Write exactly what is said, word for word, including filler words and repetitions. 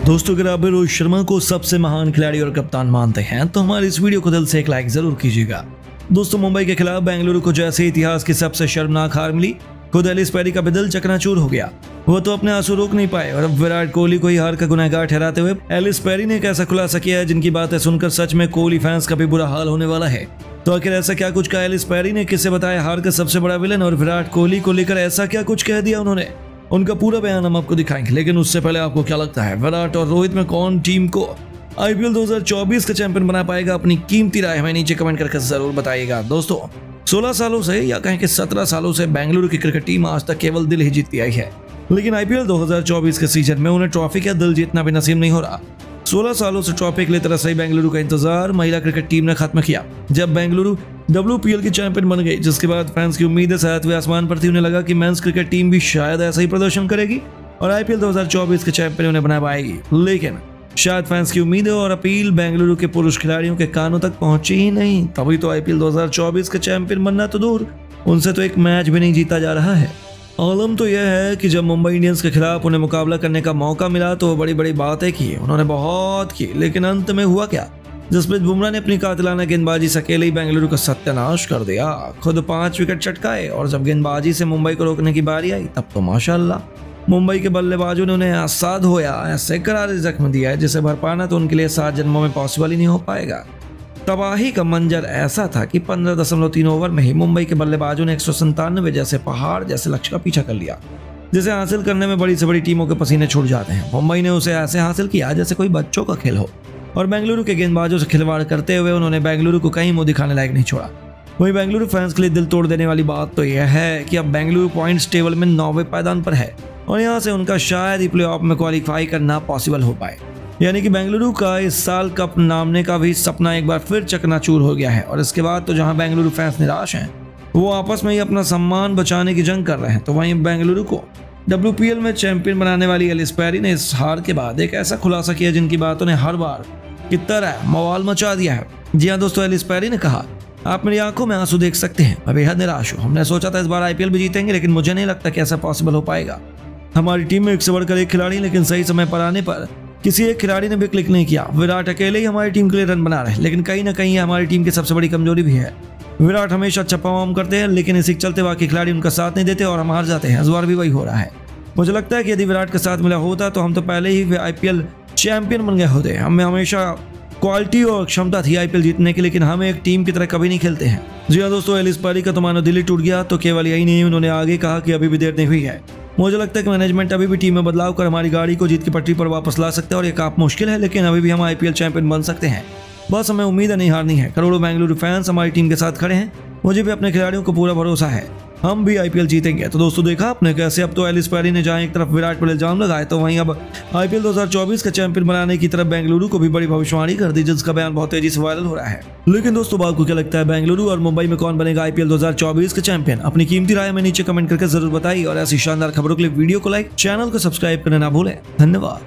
दोस्तों, अगर आप रोहित शर्मा को सबसे महान खिलाड़ी और कप्तान मानते हैं तो हमारी इस वीडियो को दिल से एक लाइक जरूर कीजिएगा। दोस्तों, मुंबई के खिलाफ बेंगलुरु को जैसे इतिहास की सबसे शर्मनाक हार मिली, खुद एलिस पेरी का भी दिल चकनाचूर हो गया। वो तो अपने आंसू रोक नहीं पाए और अब विराट कोहली को ही हार का गुनहगार ठहराते हुए एलिस पेरी ने एक ऐसा खुलासा किया है जिनकी बातें सुनकर सच में कोहली फैंस का भी बुरा हाल होने वाला है। तो आखिर ऐसा क्या कुछ कहा एलिस पेरी ने, किसे बताया हार का सबसे बड़ा विलन, और विराट कोहली को लेकर ऐसा क्या कुछ कह दिया उन्होंने, उनका पूरा बयान हम आपको दिखाएंगे। लेकिन उससे पहले आपको क्या लगता है, विराट और रोहित में कौन टीम को आईपीएल दो हज़ार चौबीस का चैंपियन बना पाएगा? अपनी कीमती राय हमें नीचे कमेंट करके जरूर बताइएगा। दोस्तों, सोलह सालों से या कहें कि सत्रह सालों से बेंगलुरु की क्रिकेट टीम आज तक केवल दिल ही जीतती आई है, लेकिन आईपीएल दो हज़ार चौबीस के सीजन में उन्हें ट्रॉफी का दिल जीतना भी नसीब नहीं हो रहा। सोलह सालों से ट्रॉफी के लिए तरस रही बेंगलुरु का इंतजार महिला क्रिकेट टीम ने खत्म किया जब बेंगलुरु डब्ल्यूपीएल की चैंपियन बन गई, जिसके बाद फैंस की उम्मीदें साथ हुए आसमान पर थी। उन्हें लगा कि मेंस क्रिकेट टीम भी शायद ऐसा ही प्रदर्शन करेगी और आईपीएल दो हज़ार चौबीस के चैंपियन उन्हें बना पाएगी, लेकिन शायद फैंस की उम्मीदें और अपील बेंगलुरु के पुरुष खिलाड़ियों के कानों तक पहुंची ही नहीं। तभी तो आईपीएल दो हज़ार चौबीस के चैंपियन बनना तो दूर, उनसे तो एक मैच भी नहीं जीता जा रहा है। आलम तो यह है कि जब मुंबई इंडियंस के खिलाफ उन्हें मुकाबला करने का मौका मिला तो बड़ी बड़ी बातें की, उन्होंने बहुत की, लेकिन अंत में हुआ क्या? जसप्रीत बुमराह ने अपनी कातिलाना गेंदबाजी से अकेले ही बेंगलुरु का सत्यानाश कर दिया। खुद पांच विकेट चटकाए और जब गेंदबाजी से मुंबई को रोकने की बारी आई तब तो माशाअल्लाह मुंबई के बल्लेबाजों ने उन्हें ऐसा धोया, ऐसे करारे जख्म दिया है जिसे भर पाना तो उनके लिए सात जन्मों में पॉसिबल ही नहीं हो पाएगा। तबाही का मंजर ऐसा था कि पंद्रह दशमलव तीन ओवर में ही मुंबई के बल्लेबाजों ने एक सौ संतानवे जैसे पहाड़ जैसे लक्ष्य का पीछा कर लिया, जिसे हासिल करने में बड़ी से बड़ी टीमों के पसीने छूट जाते हैं। मुंबई ने उसे ऐसे हासिल किया जैसे कोई बच्चों का खेल हो, और बेंगलुरु के गेंदबाजों से खिलवाड़ करते हुए उन्होंने बेंगलुरु को कहीं मुंह दिखाने लायक नहीं छोड़ा। वहीं बेंगलुरु फैंस के लिए दिल तोड़ देने वाली बात तो यह है कि अब बेंगलुरु पॉइंट्स टेबल में नौवें पायदान पर है और यहाँ से उनका शायद ही प्लेऑफ में क्वालिफाई करना पॉसिबल हो पाए। यानी कि बेंगलुरु का इस साल कप नामने का भी सपना एक बार फिर चकनाचूर हो गया है। और इसके बाद तो जहां बेंगलुरु फैंस निराश हैं, वो आपस में ही अपना सम्मान बचाने की जंग कर रहे हैं, तो वहीं बेंगलुरु को डब्ल्यूपीएल में चैंपियन बनाने वाली एलिस पेरी ने इस हार के बाद एक ऐसा खुलासा किया जिनकी बातों ने हर बार की तरह मवाल मचा दिया है। जी हाँ दोस्तों, एलिस पेरी ने कहा, आप मेरी आंखों में आंसू देख सकते हैं, मैं बेहद निराश हूँ। हमने सोचा था इस बार आईपीएल भी जीतेंगे, लेकिन मुझे नहीं लगता कि ऐसा पॉसिबल हो पाएगा। हमारी टीम में एक से बढ़कर एक खिलाड़ी, लेकिन सही समय पर आने पर किसी एक खिलाड़ी ने भी क्लिक नहीं किया। विराट अकेले ही हमारी टीम के लिए रन बना रहे हैं, लेकिन कहीं ना कहीं हमारी टीम की सबसे बड़ी कमजोरी भी है। विराट हमेशा अच्छा परफॉर्म करते हैं, लेकिन इसी के चलते बाकी खिलाड़ी उनका साथ नहीं देते और हम हार जाते हैं। इस बार भी वही हो रहा है। मुझे लगता है कि यदि विराट का साथ मिला होता तो हम तो पहले ही आईपीएल चैंपियन बन गए होते। हमें हमेशा क्वालिटी और क्षमता थी आईपीएल जीतने की, लेकिन हम एक टीम की तरह कभी नहीं खेलते हैं। जी हाँ दोस्तों, एलिस पेरी का तो मानो दिल ही टूट गया। तो केवल यही नहीं, उन्होंने आगे कहा कि अभी भी देर नहीं हुई है। मुझे लगता है कि मैनेजमेंट अभी भी टीम में बदलाव कर हमारी गाड़ी को जीत की पटरी पर वापस ला सकते हैं और ये काफी मुश्किल है, लेकिन अभी भी हम आईपीएल चैंपियन बन सकते हैं। बस हमें उम्मीद है नहीं हारनी है। करोड़ों बेंगलुरु फैंस हमारी टीम के साथ खड़े हैं, मुझे भी अपने खिलाड़ियों को पूरा भरोसा है, हम भी आईपीएल जीतेंगे। तो दोस्तों, देखा आपने कैसे अब तो एलिस पेरी ने जहां एक तरफ विराट पर इल्जाम लगाए, तो वहीं अब आईपीएल दो हज़ार चौबीस का चैंपियन बनाने की तरफ बेंगलुरु को भी बड़ी भविष्यवाणी कर दी, जिसका बयान बहुत तेजी से वायरल हो रहा है। लेकिन दोस्तों, आपको क्या लगता है, बेंगलुरु और मुंबई में कौन बनेगा आईपीएल दो हज़ार चौबीस के चैंपियन? अपनी कीमती राय में नीचे कमेंट करके जरूर बताइए और ऐसी शानदार खबरों के लिए वीडियो को लाइक, चैनल को सब्सक्राइब करना ना भूलें। धन्यवाद।